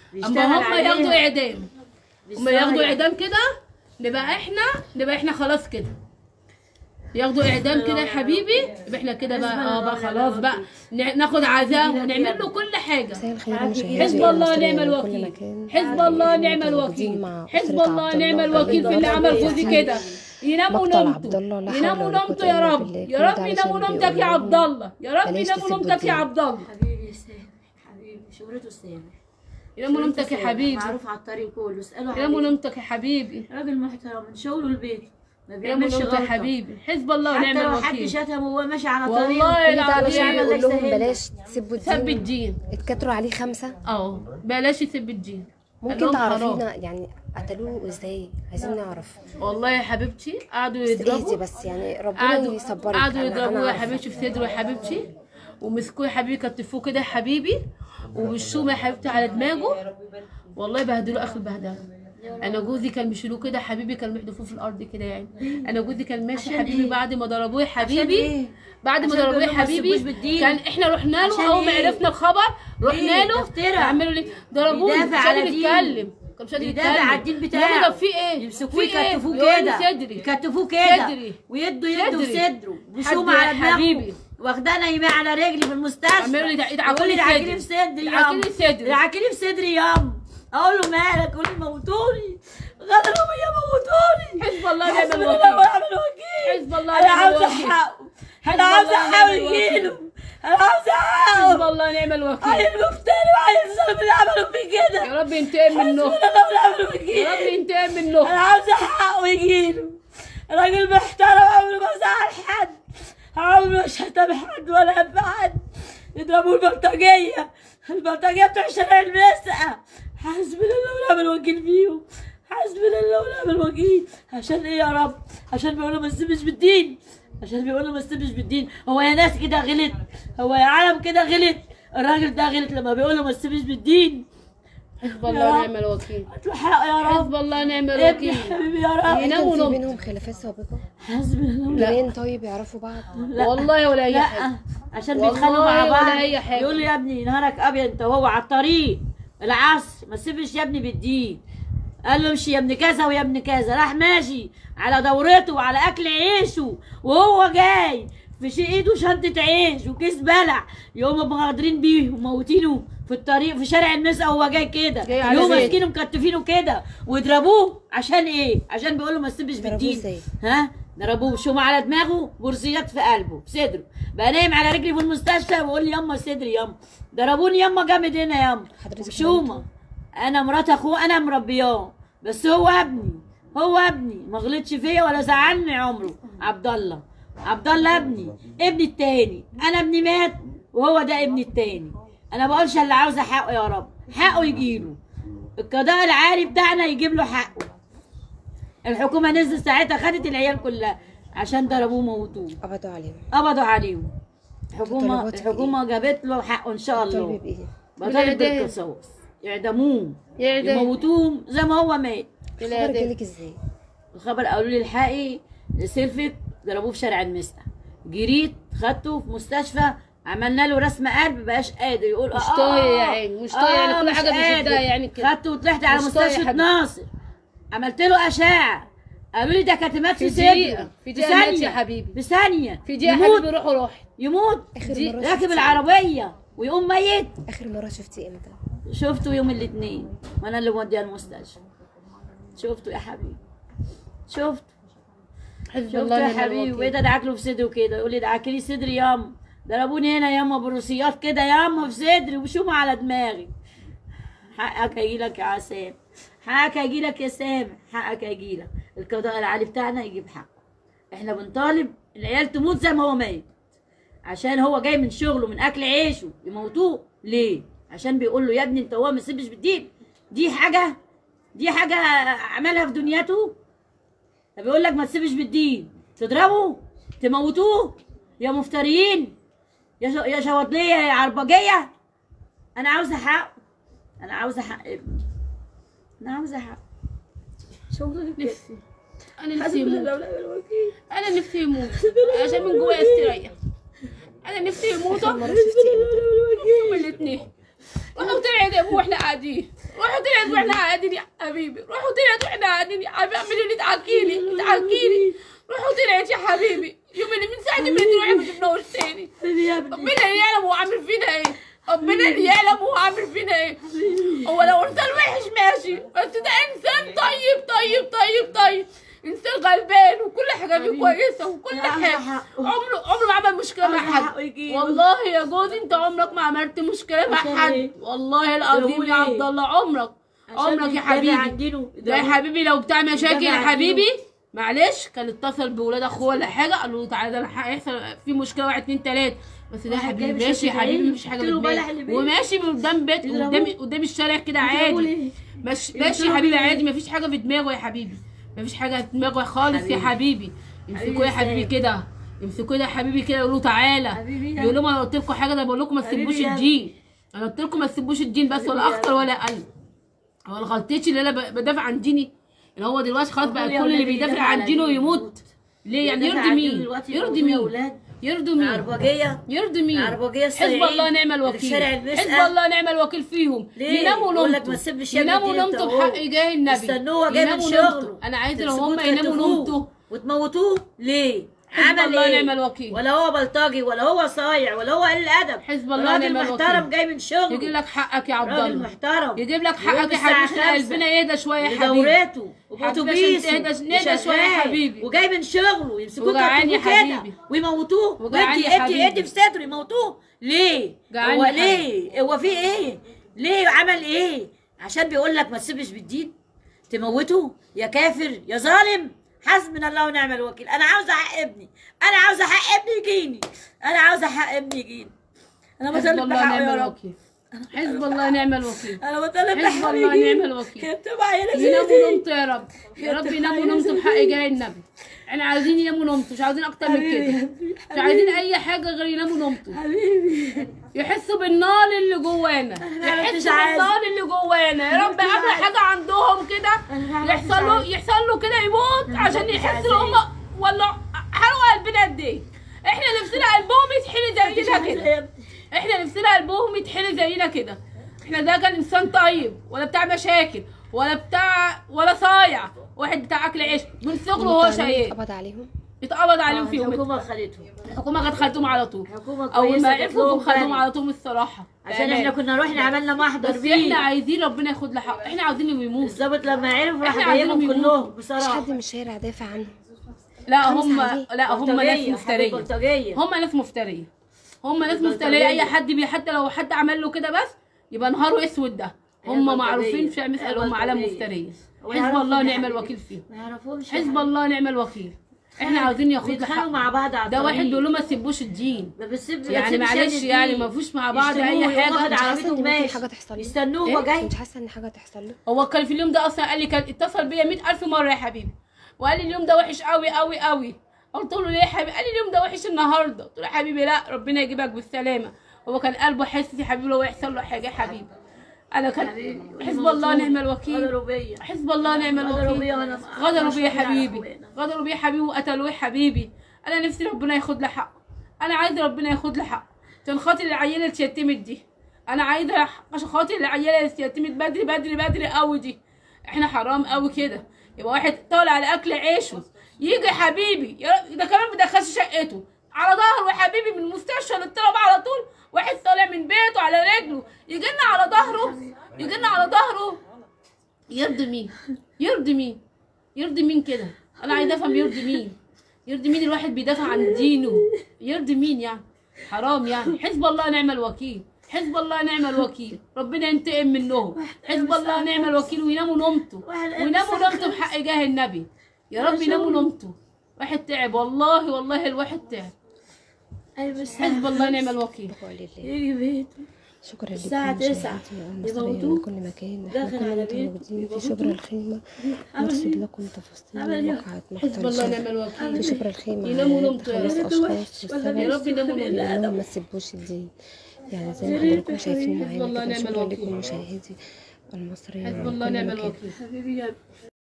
اما هم ياخدوا اعدام، هم ياخدوا اعدام كده نبقى احنا خلاص كده، ياخدوا اعدام كده يا حبيبي، يبقى احنا كده بقى خلاص بقى ناخد عذاب ونعمل له كل حاجه. حزب الله نعم الوكيل، حزب الله نعم الوكيل، حزب الله نعم الوكيل في اللي عمل جوزي كده. يناموا نومته، يناموا نومته يا رب، يا رب يناموا نومتك يا عبد الله، يا رب يناموا نومتك يا عبد الله. حبيبي سامح، حبيبي شهرته سامح، يناموا نومتك يا حبيبي، معروف على الطريق كله، اسأله عليه. يناموا نومتك يا حبيبي، راجل محترم من شغله البيت ما يناموا بيعملش نومتك يا غلطة. حبيبي، حزب الله ونعم حتى لو حد الوكيل. شتمه وهو ماشي على طريق والله العظيم يقول لهم بلاش تسبوا الدين، سب الدين، اتكتروا عليه 5. بلاش يسب الدين. ممكن تعرفينا يعني قتلوه ازاي؟ عايزين نعرف. والله يا حبيبتي قعدوا اهدي يضربوا، بس يعني ربنا يصبرك. قعدوا يضربوه يا حبيبتي في صدره يا حبيبتي، ومسكوه يا حبيبي كتفوه كده يا حبيبي، وبالشومه يا حبيبتي على دماغه، والله بهدلوه اخر بهدله. انا جوزي كان بيشيلوه كده يا حبيبي، كان بيحدفوه في الارض كده يعني. انا جوزي كان ماشي يا حبيبي بعد ما ضربوه يا حبيبي، بعد ما ضربوه يا حبيبي كان احنا رحنا له اول ما عرفنا الخبر، رحنا له عملوا لي ضربوه، مش قادر يتكلم، كان مش قادر يتكلم على الدين بتاعه. طب في ايه؟ يمسكوه في يكتفوه إيه؟ كده، صدري يكتفوه كده صدري ويدوا يدوا في صدره وشومه حد على يا دماغه، حبيبي. واخداه نايماه على رجلي في المستشفى. عملوا لي يقول لي دعكيلي في صدري ياما، دعكيلي في صدري، دعكيلي في صدري ياما. اقول له مالك؟ يقول لي موتوني، غدروا بيا موتوني. حزب الله نعم حسبي الله الوكيل، ونعم الوكيل. حزب الله انا نعم عاوزه الوكيل، حقه، انا عاوزه حقه يجيله، انا عاوزه حقه. حزب الله نعم الوكيل. عيل مفتري وعيل الظلم اللي عملوا فيه كده، يا رب ينتقم منه، حسبي الله ونعم الوكيل. يا رب ينتقم منه. انا عاوزه حقه يجيله، راجل محترم عمره ما زعل حد، عمره ما شتم حد ولا هب حد. يضربوا البلطجيه، البلطجيه بتوع شارع المسقه. حسبنا الله ونعم الوكيل فيهم، حسبنا الله ونعم الوكيل. عشان ايه يا رب؟ عشان بيقولوا ما تسيبش بالدين، عشان بيقولوا ما تسيبش بالدين. هو يا ناس كده غلط؟ هو يا عالم كده غلط؟ الراجل ده غلط لما بيقولوا ما تسيبش بالدين. حزب الله ونعم الوكيل، هاتوا حقه يا رب. حزب الله ونعم ابني الوكيل. حبيبي يا رب. يناموا كان في نوم. بينهم خلافات سابقة؟ حسبنا الله ونعم. جيران طيب يعرفوا بعض؟ والله ولا اي حاجه، لا عشان والله بيتخانقوا مع ولا بعض. أي حاجة. يقول لي يا ابني نهارك ابيض انت وهو على الطريق العصر، ما تسيبش يا ابني بالدين. قال له امشي يا ابن كذا ويا ابن كذا، راح ماشي على دورته وعلى اكل عيشه، وهو جاي في ايده شنطه عيش وكيس بلع، يقوموا مغادرين بيه وموتينه في الطريق في شارع المسقى وهو جاي كده، يقوموا ماسكينه مكتفينه كده ويضربوه. عشان ايه؟ عشان بيقولوا ما تسيبش بالدين. ازاي؟ ها؟ ضربوه بشومه على دماغه، بورسيات في قلبه في صدره، بقى نايم على رجلي في المستشفى ويقول لي يما صدري يما، ضربوني يما جامد هنا يما بشومه. انا مرات اخوه انا مربياه، بس هو ابني، هو ابني ما غلطش فيا ولا زعلني عمره. عبد الله، عبد الله ابني التاني. انا ابني مات وهو ده ابني التاني. انا بقولش اللي عاوزه حقه يا رب، حقه يجيله. القضاء العالي بتاعنا يجيب له حقه. الحكومه نزلت ساعتها خدت العيال كلها عشان ضربوه موتوه، قبضوا عليهم. قبضوا عليهم. الحكومه جابت له حقه ان شاء الله. طالب بايه؟ بطالب بالقصاص، يعدموه يموتوهم زي ما هو مات. الخبر جالك ازاي؟ الخبر قالوا لي الحقي سلفت، ضربوه في شارع المسقى. جريت خدته في مستشفى، عملنا له رسم قلب، مبقاش قادر يقول مش طايق يا عيني، مش طايق يعني كل حاجه بيشدها يعني كده. خدته وطلعت على مستشفى ناصر، عملت له اشعه، قالوا لي ده كاتمات في صدره في دقيقه يا حبيبي، في ثانيه في دقيقه يا حبيبي روح يموت. اخر مرة راكب العربيه ويقوم ميت. اخر مرة شفتيه امتى؟ شفته يوم الاثنين وانا اللي موديه المستشفى. شفته يا حبيبي، شفته يا حبيبي. وبقيت ادعك له في صدره كده، يقول لي دعكي لي صدري ياما، ضربوني هنا ياما بروسيات كده ياما في صدري وشومه على دماغي. حقك هيجيلك يا عسام، حقك هيجيلك يا سامح، حقك هيجيلك. القضاء العالي بتاعنا يجيب حقه. احنا بنطالب العيال تموت زي ما هو ميت، عشان هو جاي من شغله من اكل عيشه يموتوه ليه؟ عشان بيقول له يا ابني انت هو ما تسيبش بالدين. دي حاجه عملها في دنيته. بيقول لك ما تسيبش بالدين، تضربه تموتوه يا مفتريين يا شواطليه يا عربجيه. انا عاوزه حق، انا عاوزه حق ابني، انا عاوزه حق. شغل نفسي، انا نفسي يموت، انا نفسي يموت عشان من جوايا استريح. انا نفسي يموتوا هما الاثنين. روحوا طلعت يا ابو واحنا قاعدين، روحوا طلعت واحنا قاعدين يا حبيبي، روحوا طلعت واحنا قاعدين يا حبيبي، اعملي لي تعالكيلي، روحوا طلعت يا حبيبي. يوم اللي من ساعه ما تروحي ما شفناهوش تاني. ربنا اللي يعلم هو عامل فينا ايه، ربنا اللي يعلم هو عامل فينا ايه. هو لو انسان وحش ماشي، بس ده انسان طيب، انسان غلبان وكل حاجه فيه كويسه وكل حاجه. عمره ما عمل مشكله مع حد. والله يا جوزي انت عمرك ما عملت مشكله مع حد، والله العظيم يا عبد الله عمرك يا حبيبي. ده يا حبيبي لو بتاع مشاكل يا حبيبي معلش كان اتصل بولاد اخوه ولا حاجه، قال له تعالى ده هيحصل في مشكله 1 2 3، بس ده حبيبي ماشي يا حبيبي مفيش حاجه في وماشي من قدام بيت قدام الشارع كده عادي، ماشي يا حبيبي عادي مفيش حاجه في دماغه يا حبيبي، مفيش حاجه في دماغه خالص يا حبيبي. يمسكوه يا حبيبي كده، يمسكوه يا حبيبي كده يقولوا تعالى، يقول لهم انا قلت لكم حاجه، ده بقول لكم ما تسيبوش الدين، انا قلت لكم ما تسيبوش الدين بس، ولا اكتر ولا اقل. هو غلطتي اللي انا بدافع عن ديني ان هو دلوقتي خلاص بقى كل اللي بيدافع عن دينه يموت ليه؟ يعني يرضي مين؟ يرضي مين؟ عربجيه حزب الله نعم الوكيل، حزب الله نعم الوكيل فيهم. يناموا نومته بحق جاه النبي، استنوه جاي من شغله. انا عايزه لو هم يناموا نومته وتموتوه ليه؟ حزب عمل الله ايه؟ نعم الوكيل. ولا هو بلطجي ولا هو صايع ولا هو قليل ادب، حزب الله نعم الوكيل. محترم جاي من شغله يجيب لك حقك يا عبد الله، راجل محترم يجيب لك حقك يا حبيبي عشان قلبنا يهدى شويه يا حبيبي، دورته وبوتوبيسه نهدى شويه يا حبيبي، وجاي من شغله يمسكوه وجعان كده ويموتوه، ادي في صدره يموتوه ليه؟ هو ليه؟ هو في ايه؟ ليه عمل ايه؟ عشان بيقول لك ما تسيبش بالدين تموته يا كافر يا ظالم. حسبنا الله ونعم الوكيل. انا عاوزه حق ابني، يجيني، انا بطالب بحقه يا رب. حزب الله نعم الوكيل، انا بطالب حزب بحقه الله نعم الوكيل. يناموا نومته يا رب، يا رب يناموا نومته بحق جاه النبي. احنا عايزين يناموا نومته، مش عايزين اكتر من كده، مش عايزين اي حاجه غير يناموا نومته. يحسوا بالنار اللي جوانا، يا رب قبل حاجه عندهم كده يحصل له كده يموت عشان يحس ان هم ولا حرقوا قلبنا قد ايه. احنا نفسنا قلبهم يتحرق زينا كده، احنا نفسنا قلبهم يتحرق زينا كده. احنا ده كان انسان طيب ولا بتاع مشاكل ولا صايع، واحد بتاع اكل عيش من صغره وهو شقيان. اتقبض عليهم في يوم. الحكومه خدتهم على طول، اول ما عرفوا خدوهم على طول الصراحه، عشان احنا كنا رحنا عملنا محضر بس احنا عايزين ربنا ياخد له حقه، احنا عاوزينهم يموتوا. الظابط لما عرف راح جايبهم كلهم بصراحه. مش حد من الشارع دافع عنهم. لا هم ناس مفتريه، هم ناس مفتريه. اي حد حتى لو حد عمل له كده بس يبقى نهاره اسود. ده هم معروفين في مثل هم علم مفتريه. حزب الله نعم الوكيل فيهم، حزب الله نعم الوكيل. احنا عاوزين ياخدوا حق مع بعض على ده واحد بيقول له ما تسيبوش الدين، يعني معلش يعني ما فيش مع بعض اي حاجه. مش حاسه ان ممكن حاجه تحصل له، يستنوه هو جاي، مش حاسه ان حاجه تحصل له. هو كان في اليوم ده اصلا قال لي، كان اتصل بيا 100,000 مره يا حبيبي وقال لي اليوم ده وحش قوي. قلت له ليه يا حبيبي؟ قال لي اليوم ده وحش النهارده. قلت له يا حبيبي لا ربنا يجيبك بالسلامه. هو كان قلبه حاسس يا حبيبي لو يحصل له حاجه يا حبيبي. انا كان حزب الله نعم الوكيل، حزب الله نعم الوكيل. غدروا بيا يا حبيبي وقتلوه يا حبيبي. انا نفسي ربنا ياخد له حقه، انا عايزه ربنا ياخد له حقه عشان خاطر العيله اللي اتشتمت دي. انا عايزه عشان خاطر العيله اللي اتشتمت بدري قوي دي. احنا حرام قوي كده يبقى واحد طالع على اكل عيشه يجي يا حبيبي ده كمان مدخلش شقته على ظهره يا حبيبي من المستشفى للطلبه على طول. واحد طالع من بيته على رجله يجي لنا على ظهره. يرضي مين كده؟ انا عايزه افهم يرضي مين الواحد بيدافع عن دينه؟ يرضي مين يعني؟ حرام يعني. حزب الله نعم الوكيل، حزب الله نعم الوكيل. ربنا ينتقم منهم. حزب الله نعم الوكيل. ويناموا نومته بحق جاه النبي. يا رب يناموا نومته. واحد تعب والله الواحد تعب. حزب الله نعم الوكيل. يجي بيته شكرا لكم الساعة 9 من كل مكان. احنا كنا موجودين في شبرا الخيمة نرصد لكم تفاصيل وقعت حزب الله نعم الوكيل. في شبرا الخيمة يناموا نومته خمس أشخاص يا رب يناموا نومته. ما تسيبوش الدين، يعني زي ما حضراتكم شايفين معانا كده. شكرا لكم مشاهدي المصريين. حزب الله نعم الوكيل.